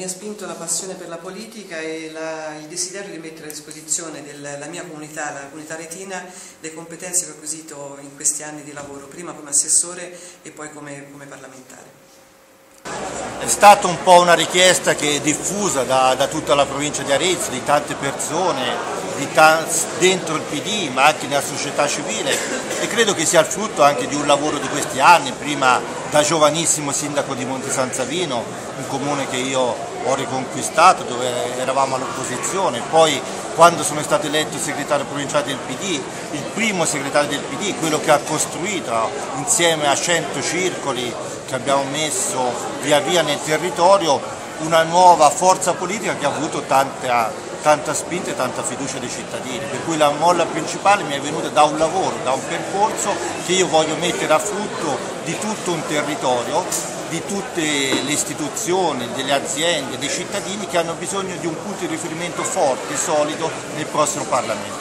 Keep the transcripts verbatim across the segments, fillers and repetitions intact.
ha spinto la passione per la politica e la, il desiderio di mettere a disposizione della mia comunità, la comunità retina, le competenze che ho acquisito in questi anni di lavoro, prima come assessore e poi come, come parlamentare. È stata un po' una richiesta che è diffusa da, da tutta la provincia di Arezzo, di tante persone, di ta dentro il P D ma anche nella società civile, e credo che sia il frutto anche di un lavoro di questi anni, prima da giovanissimo sindaco di Monte San Savino, un comune che io ho riconquistato dove eravamo all'opposizione, poi quando sono stato eletto segretario provinciale del P D, il primo segretario del P D, quello che ha costruito insieme a cento circoli che abbiamo messo via via nel territorio una nuova forza politica che ha avuto tanta, tanta spinta e tanta fiducia dei cittadini, per cui la molla principale mi è venuta da un lavoro, da un percorso che io voglio mettere a frutto di tutto un territorio, di tutte le istituzioni, delle aziende, dei cittadini che hanno bisogno di un punto di riferimento forte, solido nel prossimo Parlamento.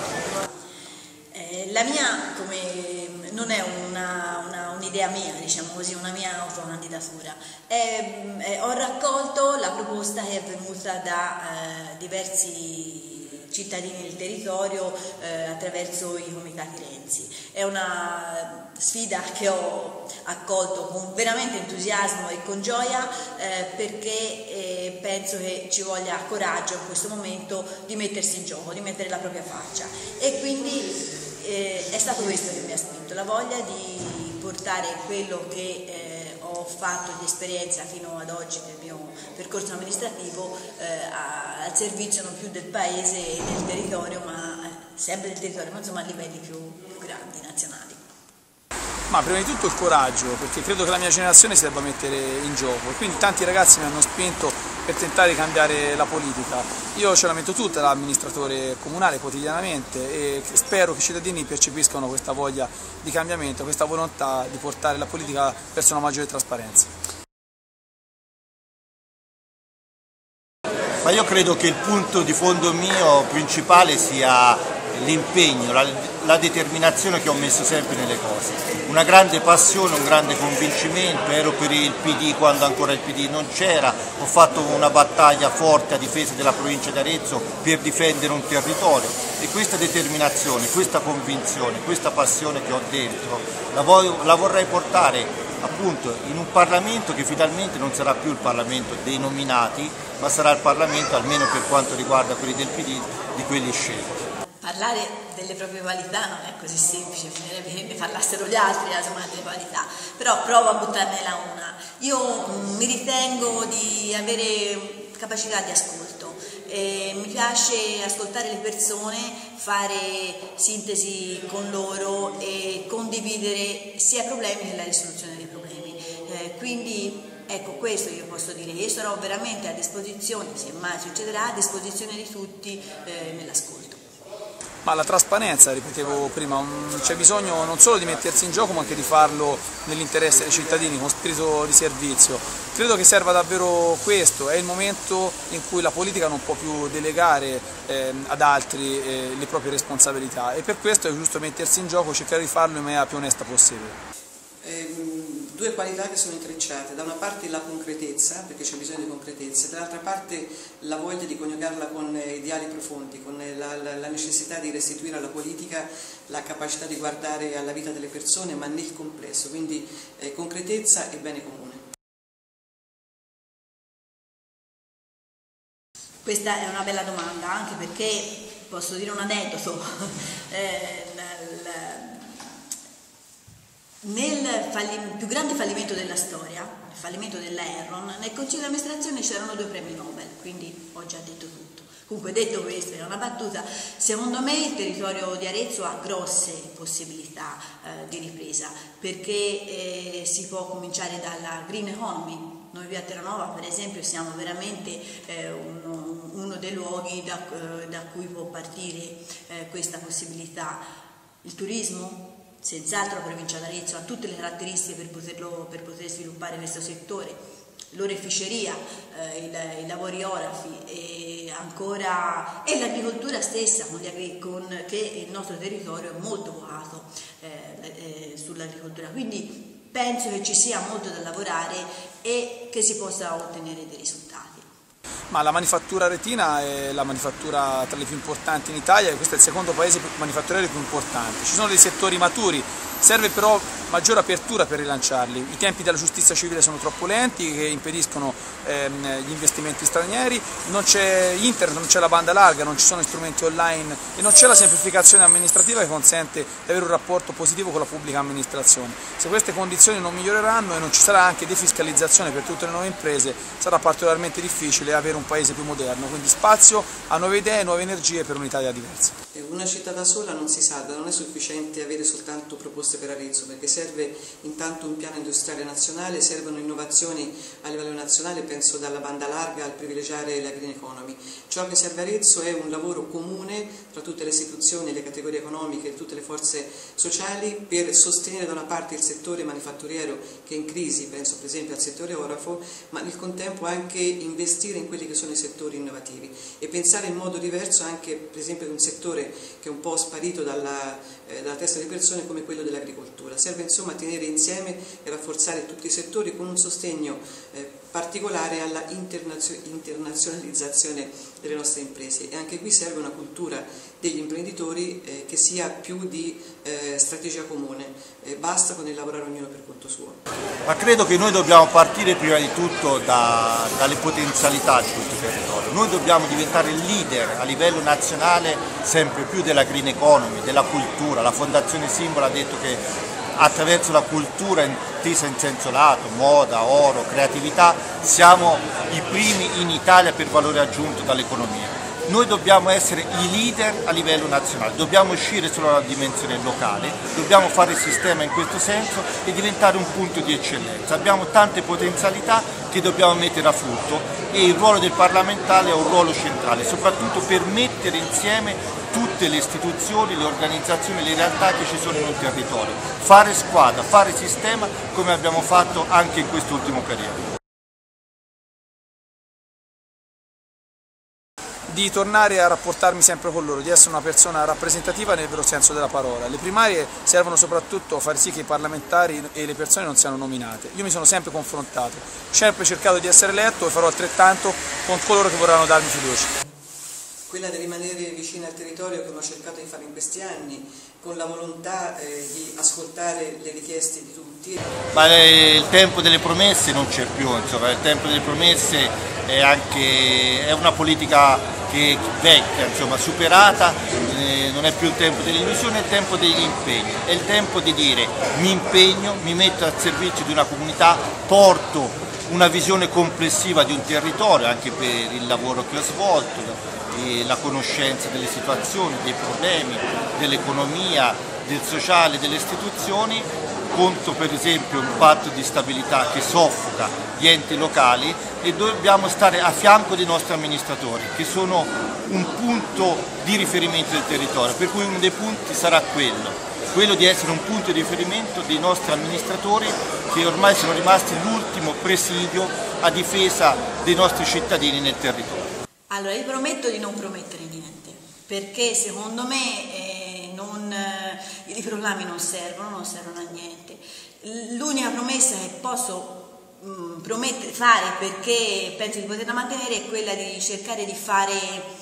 Eh, la mia come, non è un'idea mia, diciamo così, una mia autocandidatura. Eh, eh, ho raccolto la proposta che è venuta da eh, diversi cittadini del territorio eh, attraverso i comitati Renzi. È una sfida che ho accolto con veramente entusiasmo e con gioia eh, perché eh, penso che ci voglia coraggio in questo momento di mettersi in gioco, di mettere la propria faccia, e quindi eh, è stato questo che mi ha spinto, la voglia di portare quello che eh, ho fatto di esperienza fino ad oggi nel mio percorso amministrativo eh, a, al servizio non più del paese e del territorio, ma eh, sempre del territorio, ma insomma a livelli più, più grandi, nazionali. Ma prima di tutto il coraggio, perché credo che la mia generazione si debba mettere in gioco, e quindi tanti ragazzi mi hanno spinto per tentare di cambiare la politica. Io ce la metto tutta da amministratore comunale quotidianamente e spero che i cittadini percepiscano questa voglia di cambiamento, questa volontà di portare la politica verso una maggiore trasparenza. Ma io credo che il punto di fondo mio principale sia l'impegno, la, la determinazione che ho messo sempre nelle cose, una grande passione, un grande convincimento. Ero per il P D quando ancora il P D non c'era, ho fatto una battaglia forte a difesa della provincia di Arezzo per difendere un territorio, e questa determinazione, questa convinzione, questa passione che ho dentro la, voglio, la vorrei portare appunto in un Parlamento che finalmente non sarà più il Parlamento dei nominati, ma sarà il Parlamento, almeno per quanto riguarda quelli del P D, di quelli scelti. Parlare delle proprie qualità non è così semplice, finirebbe che ne parlassero gli altri insomma, delle qualità, però provo a buttarnela una. Io mh, mi ritengo di avere capacità di ascolto, e mi piace ascoltare le persone, fare sintesi con loro e condividere sia i problemi che la risoluzione dei problemi. Eh, quindi ecco, questo io posso dire, io sarò veramente a disposizione, se mai succederà, a disposizione di tutti eh, nell'ascolto. Ma la trasparenza, ripetevo prima, c'è bisogno non solo di mettersi in gioco ma anche di farlo nell'interesse dei cittadini con spirito di servizio. Credo che serva davvero questo, è il momento in cui la politica non può più delegare eh, ad altri eh, le proprie responsabilità, e per questo è giusto mettersi in gioco, cercare di farlo in maniera più onesta possibile. Eh, due qualità che sono intrecciate: da una parte la concretezza, perché c'è bisogno di concretezza, dall'altra parte la voglia di coniugarla con ideali profondi, con la, la, la necessità di restituire alla politica la capacità di guardare alla vita delle persone ma nel complesso, quindi eh, concretezza e bene comune. Questa è una bella domanda, anche perché posso dire un aneddoto. eh, nel, Nel fallim- più grande fallimento della storia, il fallimento dell'Enron, nel consiglio di amministrazione c'erano due premi Nobel, quindi ho già detto tutto. Comunque, detto questo, è una battuta, secondo me il territorio di Arezzo ha grosse possibilità eh, di ripresa, perché eh, si può cominciare dalla green economy. Noi qui a Terranova, per esempio, siamo veramente eh, uno, uno dei luoghi da, eh, da cui può partire eh, questa possibilità. Il turismo? Senz'altro la provincia d'Arezzo ha tutte le caratteristiche per, poterlo, per poter sviluppare questo settore, l'oreficeria, eh, il, i lavori orafi e, ancora, e l'agricoltura stessa, con gli, con, che il nostro territorio è molto vocato eh, eh, sull'agricoltura, quindi penso che ci sia molto da lavorare e che si possa ottenere dei risultati. Ma la manifattura retina è la manifattura tra le più importanti in Italia e questo è il secondo paese manifatturiero più importante. Ci sono dei settori maturi, serve però maggiore apertura per rilanciarli. I tempi della giustizia civile sono troppo lenti, che impediscono ehm, gli investimenti stranieri, non c'è internet, non c'è la banda larga, non ci sono strumenti online e non c'è la semplificazione amministrativa che consente di avere un rapporto positivo con la pubblica amministrazione. Se queste condizioni non miglioreranno e non ci sarà anche defiscalizzazione per tutte le nuove imprese, sarà particolarmente difficile avere un paese più moderno, quindi spazio a nuove idee e nuove energie per un'Italia diversa. Una città da sola non si salva, non è sufficiente avere soltanto proposte per Arezzo, perché serve intanto un piano industriale nazionale, servono innovazioni a livello nazionale, penso dalla banda larga al privilegiare la green economy. Ciò che serve a Arezzo è un lavoro comune tra tutte le istituzioni, le categorie economiche e tutte le forze sociali per sostenere da una parte il settore manifatturiero che è in crisi, penso per esempio al settore orafo, ma nel contempo anche investire in quelli che sono i settori innovativi e pensare in modo diverso anche per esempio ad un settore che è un po' sparito dalla, eh, dalla testa delle persone come quello dell'agricoltura. Serve insomma tenere insieme e rafforzare tutti i settori con un sostegno eh, particolare alla internazio internazionalizzazione delle nostre imprese e anche qui serve una cultura degli imprenditori eh, che sia più di eh, strategia comune, eh, basta con il lavorare ognuno per conto suo. Ma credo che noi dobbiamo partire prima di tutto da, dalle potenzialità di questo territorio, noi dobbiamo diventare leader a livello nazionale sempre più della green economy, della cultura. La Fondazione Simbolo ha detto che attraverso la cultura intesa in senso lato, moda, oro, creatività, siamo i primi in Italia per valore aggiunto dall'economia. Noi dobbiamo essere i leader a livello nazionale, dobbiamo uscire solo dalla dimensione locale, dobbiamo fare il sistema in questo senso e diventare un punto di eccellenza. Abbiamo tante potenzialità che dobbiamo mettere a frutto e il ruolo del parlamentare è un ruolo centrale, soprattutto per mettere insieme tutte le istituzioni, le organizzazioni, le realtà che ci sono in un territorio, fare squadra, fare sistema come abbiamo fatto anche in quest'ultimo periodo. Di tornare a rapportarmi sempre con loro, di essere una persona rappresentativa nel vero senso della parola. Le primarie servono soprattutto a far sì che i parlamentari e le persone non siano nominate. Io mi sono sempre confrontato, sempre cercato di essere eletto e farò altrettanto con coloro che vorranno darmi fiducia. Quella di rimanere vicino al territorio, come ho cercato di fare in questi anni, con la volontà eh, di ascoltare le richieste di tutti. Ma il tempo delle promesse non c'è più, insomma, il tempo delle promesse è anche è una politica che vecchia, insomma, superata, eh, non è più il tempo dell'illusione, è il tempo degli impegni, è il tempo di dire mi impegno, mi metto al servizio di una comunità, porto una visione complessiva di un territorio anche per il lavoro che ho svolto, la conoscenza delle situazioni, dei problemi, dell'economia, del sociale, delle istituzioni, contro per esempio un patto di stabilità che soffoca gli enti locali e dobbiamo stare a fianco dei nostri amministratori che sono un punto di riferimento del territorio, per cui uno dei punti sarà quello, quello di essere un punto di riferimento dei nostri amministratori che ormai sono rimasti l'ultimo presidio a difesa dei nostri cittadini nel territorio. Allora, io prometto di non promettere niente, perché secondo me eh, non, eh, i proclami non servono, non servono a niente. L'unica promessa che posso mh, promettere, fare, perché penso di poterla mantenere, è quella di cercare di fare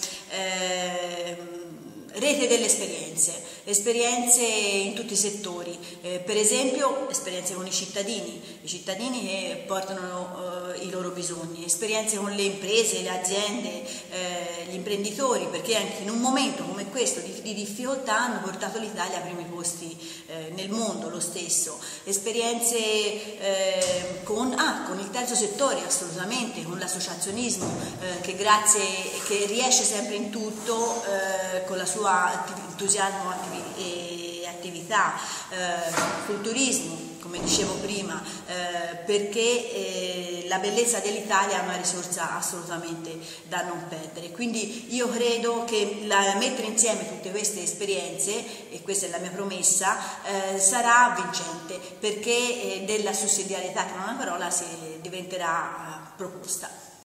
eh, rete delle esperienze, esperienze in tutti i settori, eh, per esempio esperienze con i cittadini, i cittadini che portano eh, i loro bisogni, esperienze con le imprese, le aziende, eh, gli imprenditori, perché anche in un momento come questo di, di difficoltà hanno portato l'Italia ai primi posti eh, nel mondo lo stesso, esperienze eh, con, ah, con il terzo settore assolutamente, con l'associazionismo eh, che grazie, che riesce sempre in tutto eh, con la sua entusiasmo e attività, eh, culturismo, come dicevo prima, eh, perché eh, la bellezza dell'Italia è una risorsa assolutamente da non perdere. Quindi io credo che la, mettere insieme tutte queste esperienze, e questa è la mia promessa, eh, sarà vincente, perché eh, della sussidiarietà, che non è una parola, si diventerà eh, proposta.